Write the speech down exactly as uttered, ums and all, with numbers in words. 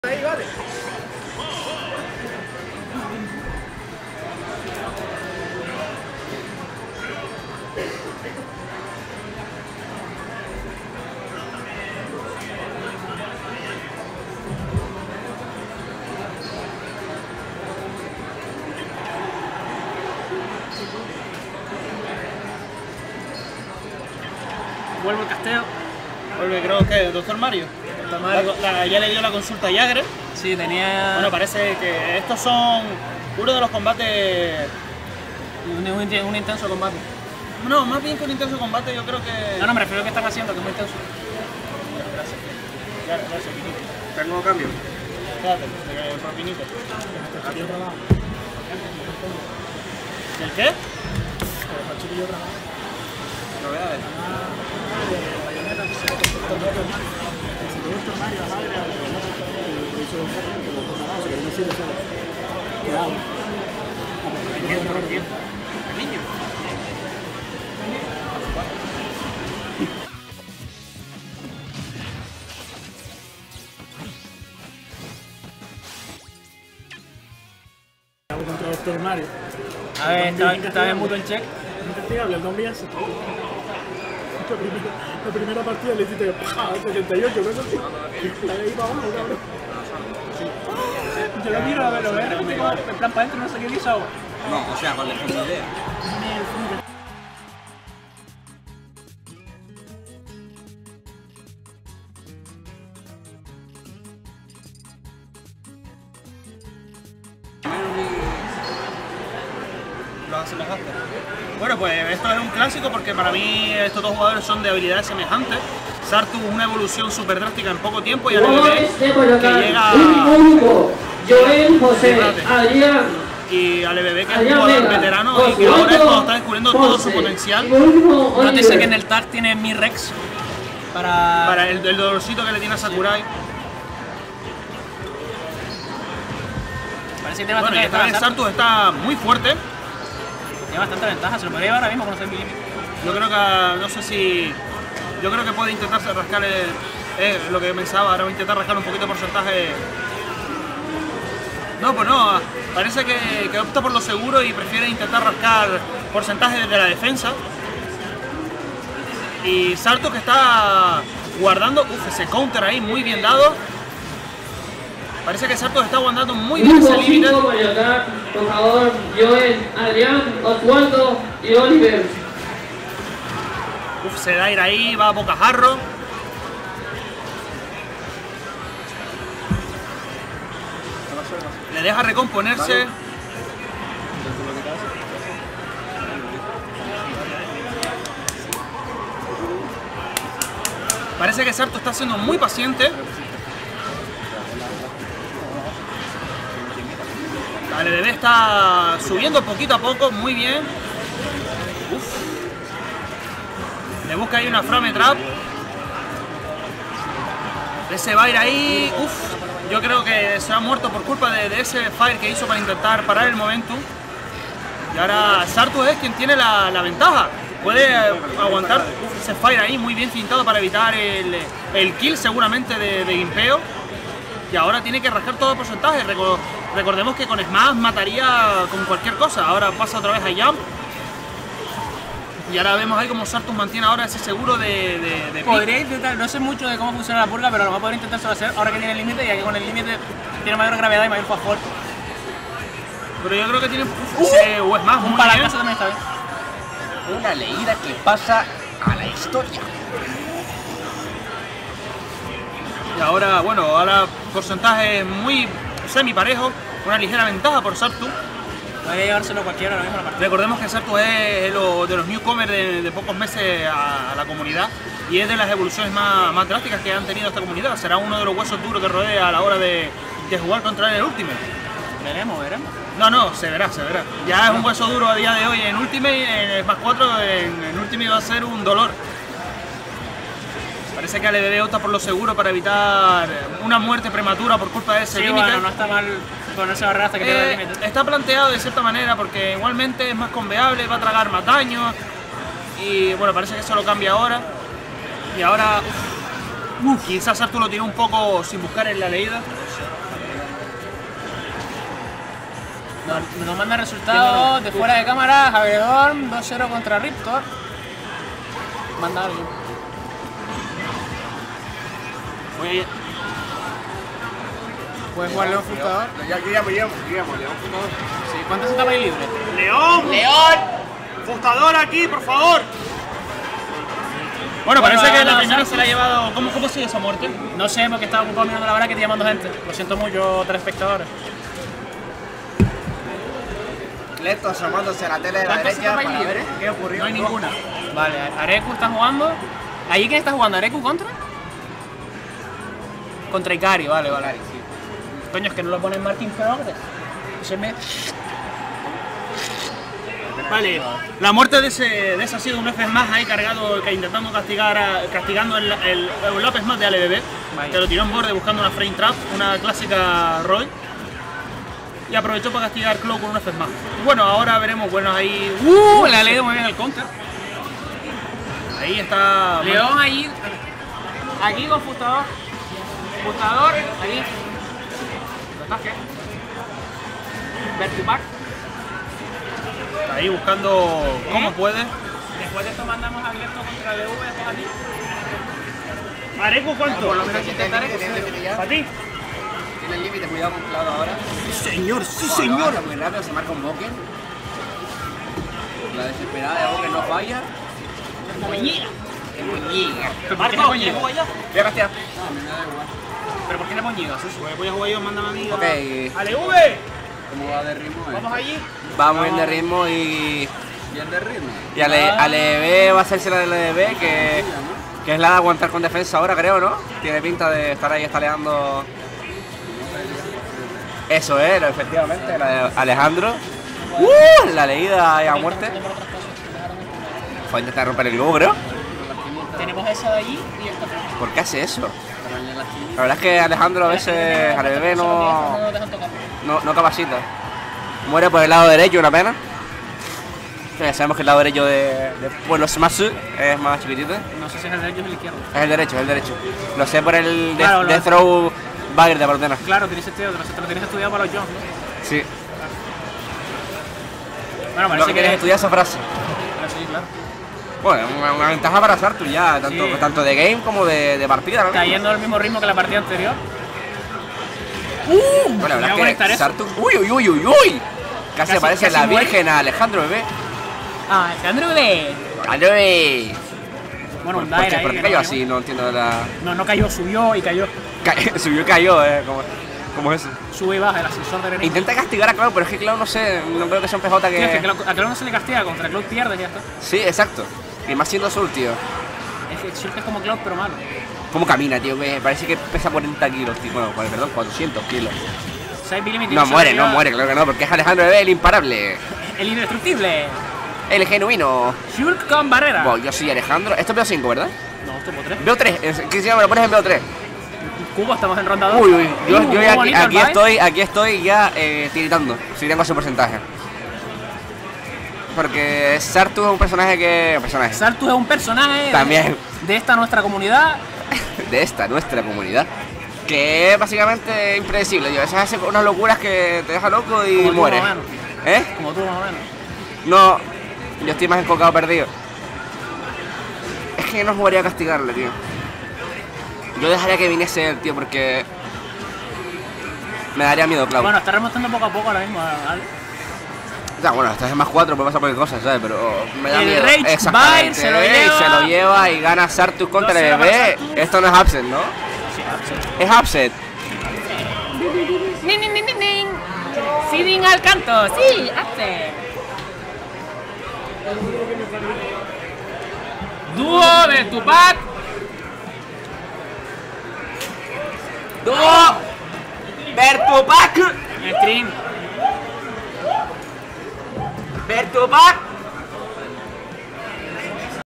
Ahí, vale. Vuelvo el casteo. Vuelve, creo que doctor Mario. Mario. La, la, ya le dio la consulta a Jagger. Sí, tenía... Bueno, parece que estos son uno de los combates... Un, un, un intenso combate. No, más bien que un intenso combate, yo creo que... No, no, me refiero a que están haciendo, que es muy intenso. Gracias. Gracias, gracias, Pinito. ¿Tengo cambio? Espérate, por Pinito. ¿El qué? Novedades. El niño. Contra el doctor Mario. A ver, estaba esta en mutuo en check. Investigable, el zombie ese. La primera, la primera partida le hiciste setenta y ocho, ¿no? La de ahí para abajo, cabrón. Yo lo miro, a ver, lo veo, en plan para adentro, no sé qué hizo. No, o sea, con la misma idea. Los asemejaste. Bueno, pues esto es un clásico porque para mí estos dos jugadores son de habilidades semejantes. Sartu una evolución súper drástica en poco tiempo y A L B B que llega... Joel José, Adrián. Y A L B B que es un jugador veterano y que ahora es cuando está descubriendo todo su potencial. No te sé que en el tag tiene mi Rex para... Para el, el dolorcito que le tiene a Sakurai. Parece que tiene Bueno, y bastante esta vez ventaja. Sartu está muy fuerte. Tiene bastante ventaja, se lo podría llevar ahora mismo con los mi límite. Yo creo que, no sé si... Yo creo que puede intentarse rascar el, eh, lo que pensaba, ahora voy a intentar rascar un poquito de porcentaje. No, pues no, parece que, que opta por lo seguro y prefiere intentar rascar porcentaje desde la defensa. Y Sartu que está guardando, uff, ese counter ahí muy bien dado. Parece que Sartu está guardando muy bien ese límite. Por favor, Joel, Adrián, Oswaldo y Oliver. Uf, se da ir ahí, va a bocajarro. Le deja recomponerse. Parece que Sartu está siendo muy paciente. A L B B está subiendo poquito a poco, muy bien. Uf. Le busca ahí una frame trap. Ese va a ir ahí. Uf. Yo creo que se ha muerto por culpa de, de ese fire que hizo para intentar parar el momentum. Y ahora Sartu es quien tiene la, la ventaja. Puede aguantar ese fire ahí muy bien cintado para evitar el, el kill seguramente de, de Gimpeo. Y ahora tiene que rascar todo el porcentaje. Recordemos que con Smash mataría con cualquier cosa. Ahora pasa otra vez a Jump. Y ahora vemos ahí como Sartu mantiene ahora ese seguro de, de, de Podría intentar, no sé mucho de cómo funciona la purga, pero a lo mejor podría intentárselo hacer ahora que tiene el límite, ya que con el límite tiene mayor gravedad y mayor fastball. Pero yo creo que tiene uh, ese, o es más, un para casa también está bien. Una leída que pasa a la historia. Y ahora, bueno, ahora porcentaje muy semi-parejo, una ligera ventaja por Sartu. Podría llevárselo cualquiera ahora mismo a la partida. Recordemos que Sartu es lo, de los newcomers de, de pocos meses a, a la comunidad y es de las evoluciones más, más drásticas que han tenido esta comunidad. Será uno de los huesos duros que rodea a la hora de, de jugar contra él en el Ultimate. Veremos, veremos. No, no, se verá, se verá. Ya es un hueso duro a día de hoy en Ultimate, en Smash cuatro, en, en Ultimate va a ser un dolor. Parece que A L B B opta por lo seguro para evitar una muerte prematura por culpa de ese sí, límite. Bueno, no está mal ponerse barrera hasta que pierda eh, el límite. Está planteado de cierta manera porque igualmente es más conveable, va a tragar más daño. Y bueno, parece que eso lo cambia ahora. Y ahora, uf, quizás Sartu lo tiró un poco sin buscar en la leída. Nos, nos manda resultados de fuera de cámara. Javierón dos cero contra Riptor. Manda alguien. Oye, Puedes jugar León Frustador. Ya, aquí ya me llamo, digamos, León Frustador. Sí, ¿cuántos estabais libres? ¡León! ¡León! ¡Fustador aquí, por favor! Bueno, Bueno, parece que no, la no, primera no. se la ha llevado... ¿Cómo, cómo sigue esa muerte? No sé, porque estaba ocupado mirando la bracket y llamando gente. Lo siento mucho, telespectadores. Cleto asomándose a la tele de la ¿Cuántos derecha estabais para ver libres? qué ocurrió. No hay ninguna. Vale, Areku está jugando. ¿Allí quién está jugando? ¿Areku contra? Contra Ikari, vale, vale. Coño, es que no lo pone en Martin Progress. Se me... Vale, la muerte de ese, de ese ha sido un F más ahí cargado, que intentando castigar a- castigando el, el, el López más de A L B B, Vaya. que lo tiró en borde buscando una frame trap, una clásica Roy, y aprovechó para castigar Clow con un F más. Y bueno, ahora veremos, bueno, ahí... ¡Uh! Le ha leído muy bien el counter. Ahí está... León allí. Aquí con Fustador. Fustador, aquí. ¿Lo estás qué? Vertupac. Está ahí buscando cómo puede. Después de esto mandamos a Gleto contra D V después a ti. ¿Areku cuánto? Por lo menos si tiene límite, tiene límite ya. ¿Para ti? Tiene el límite, cuidado con Claudio ahora. Señor, sí Bueno, avanza muy rápido, se marca un Boken. La desesperada de Boken no falla. Moñiga. El Moñiga. Marco, ¿quieres jugar ya? Voy a castear. ¿Pero por qué le moñiga? Pues voy a jugar yo, mándame a mí. Ok, ¡A L V! ¿cómo va de ritmo? eh? Vamos allí. Vamos bien de ritmo y... Bien de ritmo. Y Ale, Aleb va a hacerse la de Aleb, que, que es la de aguantar con defensa ahora, creo, ¿no? Tiene pinta de estar ahí estaleando. Eso es, efectivamente, la de Alejandro. ¡Uh! La leída a muerte. Fue a intentar romper el globo, creo. Tenemos esa de allí y esta. ¿Por qué hace eso? La verdad es que Alejandro a veces, Aleb no, No dejan tocarlo. no, no capacita. Muere por el lado derecho, una pena. Ya sabemos que el lado derecho de, de Pueblo Smash es más chiquitito. No sé si es el derecho o el izquierdo. Es el derecho, es el derecho. Lo sé por el de, Claro, lo- Death Throw Bagger de Portena. Claro, tienes sentido, te lo, te lo tienes estudiado para los Jones, ¿no? Sí. Bueno, Lo parece que que quieres estudiar esa frase. Pero sí, claro. Bueno, una, una ventaja para Sartu ya, tanto, Sí. tanto de game como de, de partida, ¿no? Cayendo al mismo ritmo que la partida anterior. Bueno, la voy a verdad conectar es que eso. Sartu... ¡Uy, uy, uy, uy, uy! Casi, Casi- parece casi la muere. virgen a Alejandro Bebé. Ah, Alejandro B. ¡Alebe! Bueno, ¿Por, un por Dair qué, ahí. por qué que cayó no, así? No entiendo la... No, no cayó, subió y cayó. Ca- Subió y cayó, eh. ¿Cómo, cómo es eso? Sube y baja el ascensor de Erenic. Intenta castigar a Cloud, pero es que Cloud no sé, no creo que sea un P J Tío, es que que... Cloud- a Cloud no se le castiga, contra Cloud pierde y ya está. Sí, exacto. Y más siendo Soul, tío. Es que Shulk es como Cloud, pero malo. ¿Cómo camina, tío? Me parece que pesa cuarenta kilos, tío. Bueno, perdón, cuatrocientos kilos. seis milímetros. No muere, no muere, claro que no, porque es Alejandro Bebé el imparable. El indestructible. El genuino. Shulk con barrera. Bueno, yo soy Alejandro. Esto es B O cinco, ¿verdad? No, esto por tres. B O tres. ¿Qué se llama? Lo pones en B O tres. Cubo, estamos en ronda dos. Uy, uy. Yo, Uh, yo muy ya aquí, bonito el aquí vibe. estoy, aquí estoy ya eh, tiritando. Si tengo ese porcentaje. Porque Sartu es un personaje que... Un personaje. Sartu es un personaje de- También. de esta nuestra comunidad. De esta, nuestra comunidad. Que es básicamente impredecible, tío. A veces hace unas locuras que te deja loco y Como tú, muere. más o menos. ¿Eh? Como tú, más o menos. No, yo estoy más enfocado perdido. Es que no jugaría a castigarle, tío. Yo dejaría que viniese él, tío, porque me daría miedo, Cloud. Bueno, está remontando poco a poco ahora mismo, ¿vale? Ya, bueno, estás en más cuatro, puede pasar cualquier cosa, ¿sabes? Pero me da El miedo. Rage Exactamente, Bite se lo ¿eh? Y lleva. se lo lleva y gana Sartus contra el dos cero para bebé. Sartus. Esto no es upset, ¿no? Sí, absoluto. Es upset. ¡Nin, nin, nin, nin, nin! ¡Feeding al canto! ¡Sí! ¡Hazte! ¡Dúo de Tupac! ¡Dúo! ¡Bertupac! Stream. ¡Bertupac!